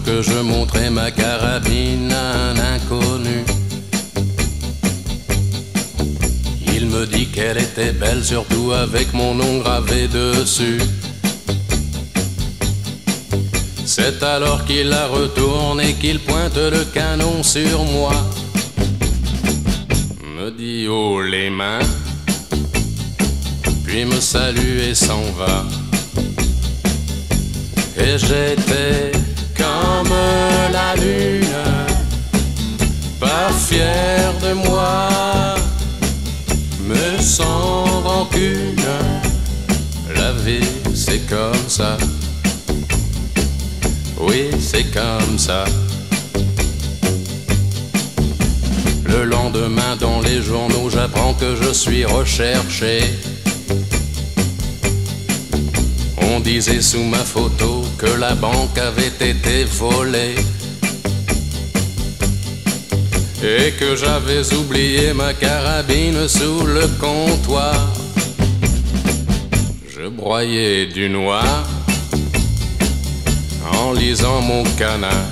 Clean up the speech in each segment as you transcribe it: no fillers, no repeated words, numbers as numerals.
que je montrais ma carabine à un inconnu. Il me dit qu'elle était belle, surtout avec mon nom gravé dessus. C'est alors qu'il la retourne et qu'il pointe le canon sur moi. Me dit haut les mains, puis me salue et s'en va. Et j'étais comme la lune, pas fier de moi, mais sans rancune. La vie c'est comme ça, oui c'est comme ça. Le lendemain dans les journaux j'apprends que je suis recherché. On disait sous ma photo que la banque avait été volée et que j'avais oublié ma carabine sous le comptoir. Je broyais du noir en lisant mon canard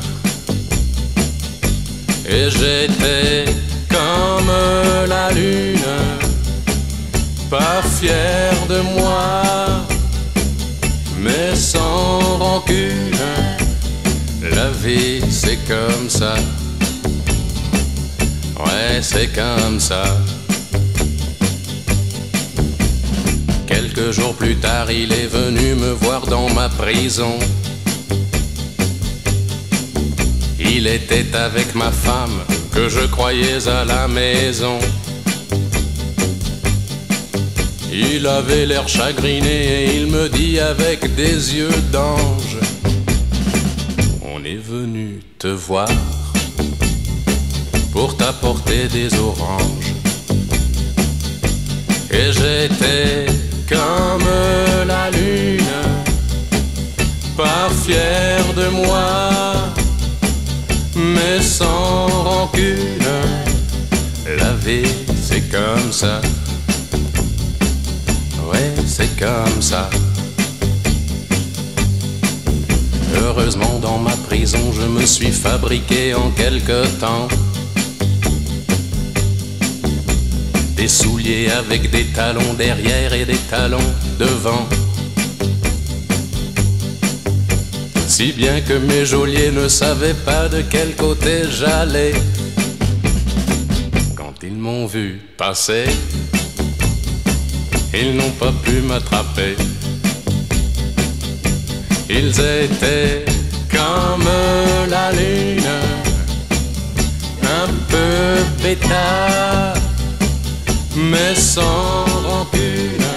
et j'étais comme la lune, pas fier de moi, mais sans rancune. La vie c'est comme ça, ouais c'est comme ça. Quelques jours plus tard il est venu me voir dans ma prison. Il était avec ma femme que je croyais à la maison. Il avait l'air chagriné et il me dit avec des yeux d'ange: on est venu te voir pour t'apporter des oranges. Et j'étais comme la lune, pas fier de moi, mais sans rancune. La vie c'est comme ça, ouais c'est comme ça. Heureusement dans ma prison je me suis fabriqué en quelque temps des souliers avec des talons derrière et des talons devant, si bien que mes geôliers ne savaient pas de quel côté j'allais. Quand ils m'ont vu passer, ils n'ont pas pu m'attraper. Ils étaient comme la lune, un peu bêta, mais sans rancune.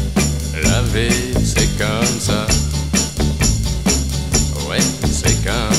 La vie c'est comme ça, ouais c'est comme